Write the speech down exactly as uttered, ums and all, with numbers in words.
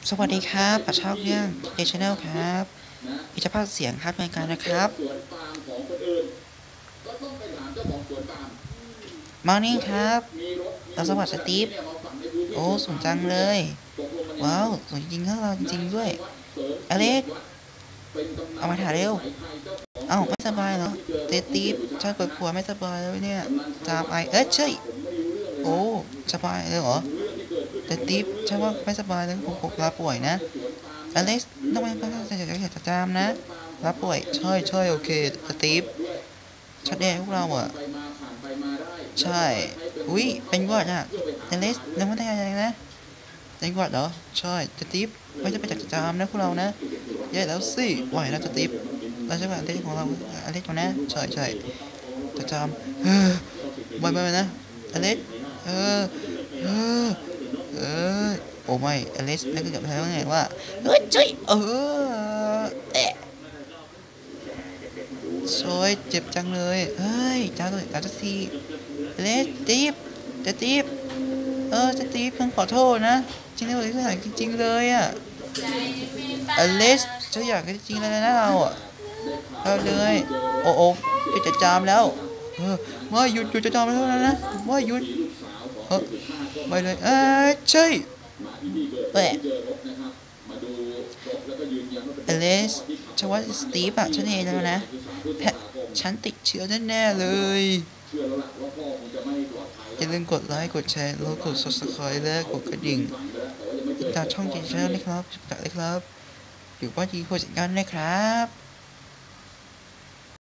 สวัสดีครับปัชชาเรื่องเดชแนลครับอิจภาพเสียงครับในการนะครับมาร์นิ่งครับเราสวัสดีสตีฟโอ้สวยจังเลยว้าวสวยจริงๆครับเราจริงๆด้วยอเล็กเอามาถ่ายเร็วเอ้าไม่สบายเหรอสตีฟฉันปวดหัวไม่สบายแล้วเนี่ยจามไอเอ๊ะใช่โอ้สบายเลยเหรอแต่ตีฟฉันว่าไม่สบายแล้วผมผมลาป่วยนะอเล็กต้องไปต้องจะอยากจะจามนะลาป่วยใช่ใช่โอเคสตีฟชัดแดงพวกเราอ่ะใช่อุ้ยเป็นหวัดอ่ะอเล็กยังไม่ได้อะไรนะเป็นหวัดเหรอใช่สตีฟไม่จะไปจัดจามนะพวกเรานะแย่แล้วสิไหวแล้วสตีฟเราจะแบบอเล็กของเราอเล็กมานะใช่ใช่จัดจามเออไวไปนะอเล็กเออเออเออโอ้ไม่อเล็กนั่นก็เกิดอะไรไงว่าเฮ้ยเจ้ยเออแอะโซยเจ็บจังเลยเฮ้ยจ้าตัวจ้าตัวทีอเล็กตีฟจะตีฟเออจะตีฟเพิ่งขอโทษนะจริงๆเลยคือหายจริงๆเลยอ่ะอเล็กจะอยากจริงๆเลยนะเราอ่ะเราเลยโอ้โอ้จะจะจามแล้วเออว่าหยุดหยุดจะจามแล้วนะว่าหยุดเออไปเลยเออใช่แหละอเลสฉันว่าสตีฟอะฉันเองแล้วนะแพะฉันติดเชื้อแน่ๆเลยอย่าลืมกดไลค์กดแชร์แล้วกด ซับสไครบ์ และกดกระดิ่งติดตามช่องเจนเชอร์นะครับติดตามเลยครับอยู่บ้านดีโคจัดการนะครับ